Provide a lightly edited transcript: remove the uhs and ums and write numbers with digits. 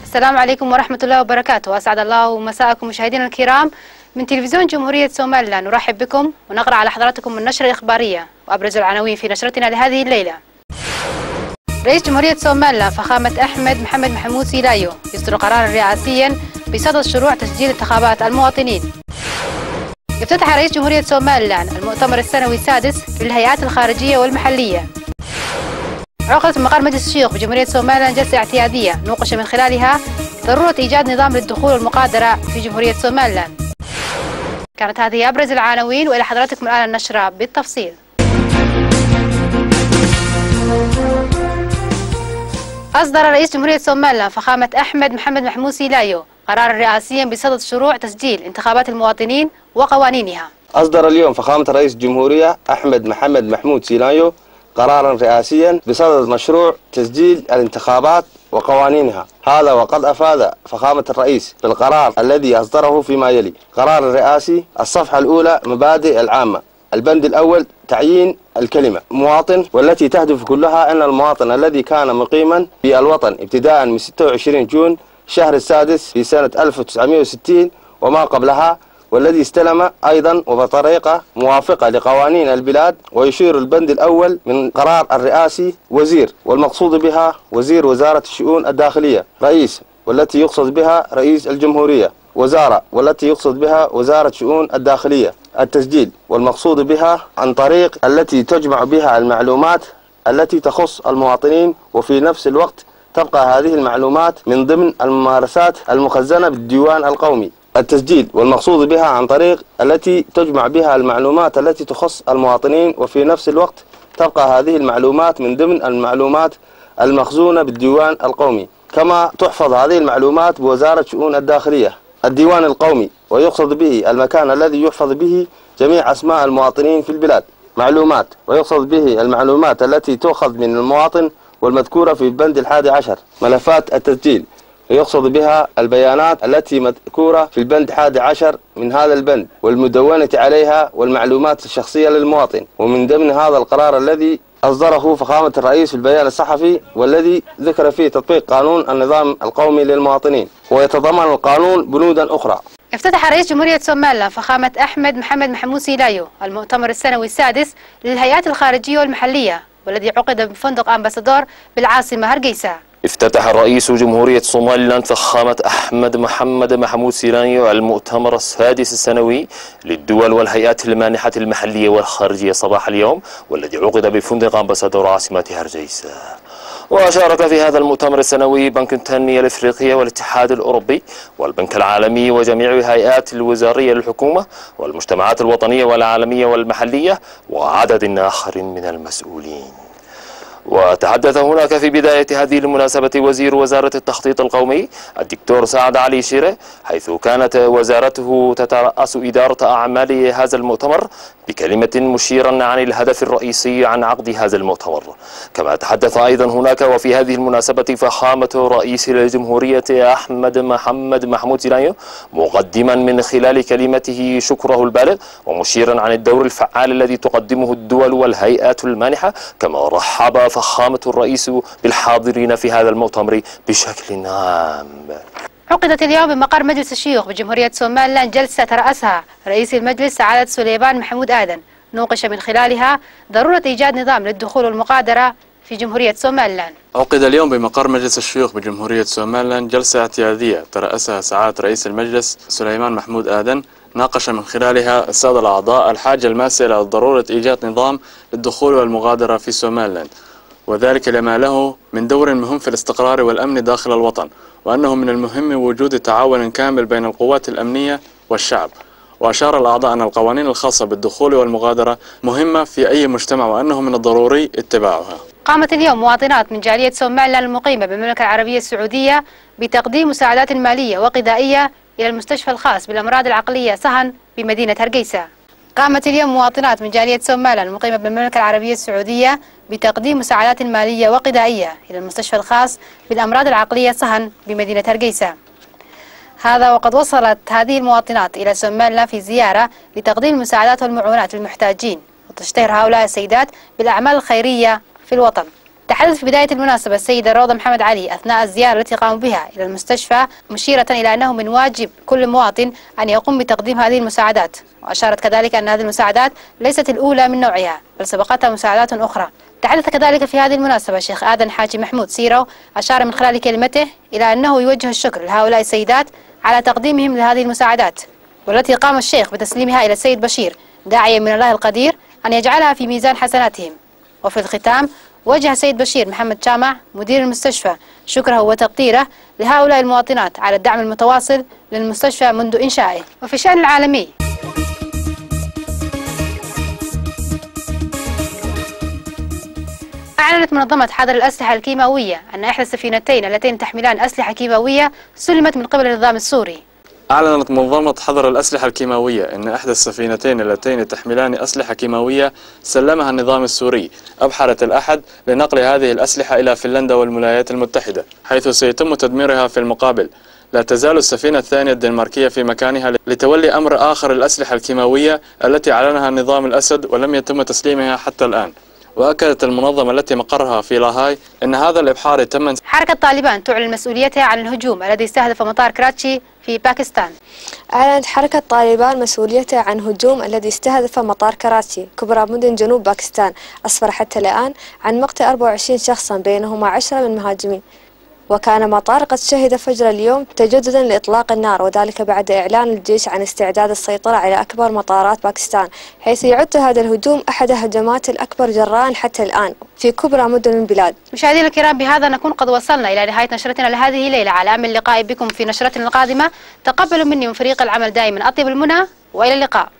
السلام عليكم ورحمة الله وبركاته، أسعد الله مساءكم مشاهدينا الكرام من تلفزيون جمهورية سوماليلاند. نرحب بكم ونقرأ على حضراتكم النشرة الإخبارية وأبرز العناوين في نشرتنا لهذه الليلة. رئيس جمهورية سوماليلاند فخامة أحمد محمد محمود سيلايو يصدر قرارا رئاسيا بصدد شروع تسجيل انتخابات المواطنين. افتتح رئيس جمهورية سوماليلاند المؤتمر السنوي السادس للهيئات الخارجية والمحلية. عقدت مقر مجلس الشيوخ بجمهورية سوماليلاند جلسة اعتيادية نوقش من خلالها ضرورة إيجاد نظام للدخول والمقادرة في جمهورية سوماليلاند. كانت هذه أبرز العناوين، وإلى حضراتكم الآن النشرة بالتفصيل. أصدر رئيس جمهورية سوماليلاند فخامة أحمد محمد محمود سيلايو قرارا رئاسيا بصدد شروع تسجيل انتخابات المواطنين وقوانينها. أصدر اليوم فخامة رئيس الجمهورية أحمد محمد محمود سيلايو قرارا رئاسيا بصدد مشروع تسجيل الانتخابات وقوانينها. هذا وقد أفاد فخامة الرئيس بالقرار الذي أصدره فيما يلي: قرار الرئاسي الصفحة الأولى مبادئ العامة. البند الأول تعيين الكلمة مواطن، والتي تهدف كلها أن المواطن الذي كان مقيما في الوطن ابتداء من 26 جون شهر السادس في سنة 1960 وما قبلها، والذي استلم أيضا وبطريقة موافقة لقوانين البلاد. ويشير البند الأول من قرار الرئاسي وزير، والمقصود بها وزير وزارة الشؤون الداخلية، رئيس والتي يقصد بها رئيس الجمهورية، وزارة والتي يقصد بها وزارة شؤون الداخلية، التسجيل والمقصود بها عن طريق التي تجمع بها المعلومات التي تخص المواطنين، وفي نفس الوقت تبقى هذه المعلومات من ضمن الممارسات المخزنة بالديوان القومي. التسجيل والمقصود بها عن طريق التي تجمع بها المعلومات التي تخص المواطنين، وفي نفس الوقت تبقى هذه المعلومات من ضمن المعلومات المخزونة بالديوان القومي. كما تحفظ هذه المعلومات بوزارة شؤون الداخلية، الديوان القومي، ويقصد به المكان الذي يحفظ به جميع أسماء المواطنين في البلاد. معلومات، ويقصد به المعلومات التي تؤخذ من المواطن والمذكورة في البند 11. ملفات التسجيل، ويقصد بها البيانات التي مذكورة في البند 11 من هذا البند والمدونة عليها والمعلومات الشخصية للمواطن. ومن ضمن هذا القرار الذي أصدره فخامة الرئيس في البيان الصحفي، والذي ذكر فيه تطبيق قانون النظام القومي للمواطنين، ويتضمن القانون بنودا أخرى. افتتح رئيس جمهورية سوماليلاند فخامة أحمد محمد محمود سيلايو المؤتمر السنوي السادس للهيئات الخارجية والمحلية، والذي عقد بفندق أمباسادور بالعاصمة هرقيسة. افتتح رئيس جمهورية سوماليلاند فخامة أحمد محمد محمود سيلايو المؤتمر السادس السنوي للدول والهيئات المانحة المحلية والخارجية صباح اليوم، والذي عقد بفندق أمباسادور عاصمة هرقيسة. وشارك في هذا المؤتمر السنوي بنك التنمية الإفريقية والاتحاد الأوروبي والبنك العالمي وجميع الهيئات الوزارية للحكومة والمجتمعات الوطنية والعالمية والمحلية وعدد آخر من المسؤولين. وتحدث هناك في بداية هذه المناسبة وزير وزارة التخطيط القومي الدكتور سعد علي شيرة، حيث كانت وزارته تترأس إدارة أعمال هذا المؤتمر بكلمة مشيرا عن الهدف الرئيسي عن عقد هذا المؤتمر. كما تحدث أيضا هناك وفي هذه المناسبة فخامة رئيس الجمهورية أحمد محمد محمود سيلايو، مقدما من خلال كلمته شكره البالغ ومشيرا عن الدور الفعال الذي تقدمه الدول والهيئات المانحة. كما رحب فخامة الرئيس بالحاضرين في هذا المؤتمر بشكل عام. عقدت اليوم بمقر مجلس الشيوخ بجمهورية سوماليلاند جلسة ترأسها رئيس المجلس سعادة سليمان محمود آدن، نوقش من خلالها ضرورة إيجاد نظام للدخول والمقادرة في جمهورية سوماليلاند. عقد اليوم بمقر مجلس الشيوخ بجمهورية سوماليلاند جلسة اعتيادية ترأسها سعادة رئيس المجلس سليمان محمود آدن، ناقش من خلالها السادة الأعضاء الحاجة الماسة إلى ضرورة إيجاد نظام للدخول والمغادرة في سوماليلاند، وذلك لما له من دور مهم في الاستقرار والأمن داخل الوطن، وأنه من المهم وجود تعاون كامل بين القوات الأمنية والشعب. وأشار الأعضاء أن القوانين الخاصة بالدخول والمغادرة مهمة في أي مجتمع، وأنه من الضروري اتباعها. قامت اليوم مواطنات من جالية سوماليلاند المقيمة بالمملكة العربية السعودية بتقديم مساعدات مالية وغذائية إلى المستشفى الخاص بالأمراض العقلية صهن بمدينة هرقيسة. قامت اليوم مواطنات من جالية سوماليلاند المقيمة بالمملكة العربية السعودية بتقديم مساعدات مالية وغذائية إلى المستشفى الخاص بالأمراض العقلية صهن بمدينة هرقيسة. هذا وقد وصلت هذه المواطنات إلى سوماليلاند في زيارة لتقديم المساعدات والمعونات للمحتاجين، وتشتهر هؤلاء السيدات بالأعمال الخيرية في الوطن. تحدث في بداية المناسبة السيدة روضة محمد علي أثناء الزيارة التي قاموا بها إلى المستشفى، مشيرة إلى أنه من واجب كل مواطن أن يقوم بتقديم هذه المساعدات، وأشارت كذلك أن هذه المساعدات ليست الأولى من نوعها بل سبقتها مساعدات أخرى. تحدث كذلك في هذه المناسبة الشيخ آدم حاجي محمود سيرو، أشار من خلال كلمته إلى أنه يوجه الشكر لهؤلاء السيدات على تقديمهم لهذه المساعدات، والتي قام الشيخ بتسليمها إلى السيد بشير، داعيا من الله القدير أن يجعلها في ميزان حسناتهم. وفي الختام وجه السيد بشير محمد جامع مدير المستشفى شكره وتقديره لهؤلاء المواطنات على الدعم المتواصل للمستشفى منذ إنشائه. وفي الشأن العالمي، أعلنت منظمة حظر الأسلحة الكيماوية أن إحدى السفينتين اللتين تحملان أسلحة كيماوية سلمت من قبل النظام السوري. أعلنت منظمة حظر الأسلحة الكيماوية أن إحدى السفينتين اللتين تحملان أسلحة كيماوية سلمها النظام السوري أبحر الأحد لنقل هذه الأسلحة إلى فنلندا والولايات المتحدة، حيث سيتم تدميرها في المقابل. لا تزال السفينة الثانية الدنماركية في مكانها لتولي أمر آخر الأسلحة الكيماوية التي أعلنها النظام الأسد ولم يتم تسليمها حتى الآن. وأكدت المنظمة التي مقرها في لاهاي أن هذا الإبحار تم. حركة طالبان تعلن مسؤوليتها عن الهجوم الذي استهدف مطار كراتشي في باكستان. أعلنت حركة طالبان مسؤوليتها عن هجوم الذي استهدف مطار كراتشي كبرى مدن جنوب باكستان، أسفر حتى الآن عن مقتل 24 شخصا بينهما 10 من المهاجمين. وكان مطار قد شهد فجر اليوم تجددا لإطلاق النار، وذلك بعد إعلان الجيش عن استعداد السيطرة على أكبر مطارات باكستان، حيث يعد هذا الهجوم أحد الهجمات الأكبر جراء حتى الآن في كبرى مدن البلاد. مشاهدينا الكرام، بهذا نكون قد وصلنا إلى نهاية نشرتنا لهذه الليلة. على أمل اللقاء بكم في نشرتنا القادمة. تقبلوا مني من فريق العمل دائما أطيب المنى، وإلى اللقاء.